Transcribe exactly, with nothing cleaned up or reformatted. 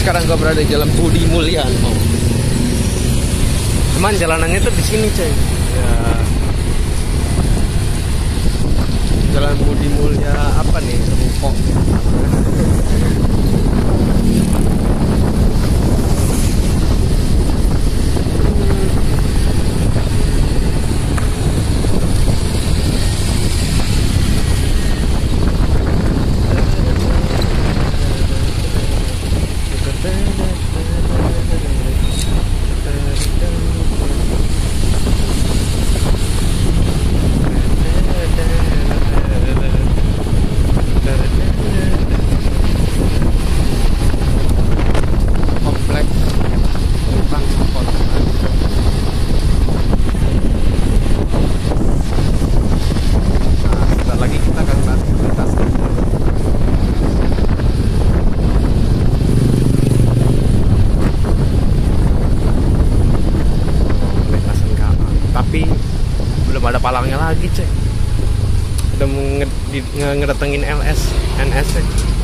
sekarang gue berada di Jalan Budi Mulyono. Cuman jalanannya tuh di sini, coy. Ya. Jalan Budi Mulya apa nih? Ruko. Tapi belum ada palangnya lagi, cek. Udah ngedatengin L S N S, cek.